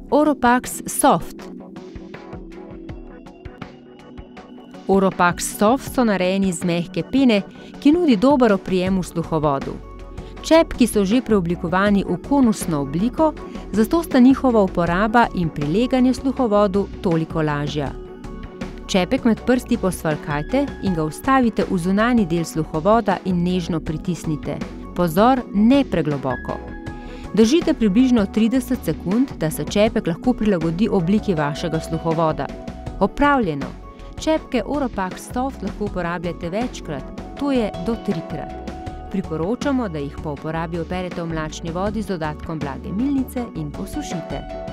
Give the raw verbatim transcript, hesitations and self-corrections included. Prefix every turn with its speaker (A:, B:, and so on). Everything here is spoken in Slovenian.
A: Oropax Soft. Oropax Soft so narejeni iz mehke pene, ki nudi dober oprijem v sluhovodu. Čepki so že preoblikovani v konusno obliko, zato sta njihova uporaba in prileganje sluhovodu toliko lažja. Čepek med prsti posvalkajte in ga vstavite v zunanji del sluhovoda in nežno pritisnite. Pozor, ne pregloboko. Držite približno trideset sekund, da se čepek lahko prilagodi obliki vašega sluhovoda. Opravljeno! Čepke Oropax Soft lahko uporabljate večkrat, to je do trikrat. Priporočamo, da jih po uporabi operete v mlačni vodi z dodatkom blage milnice in posušite.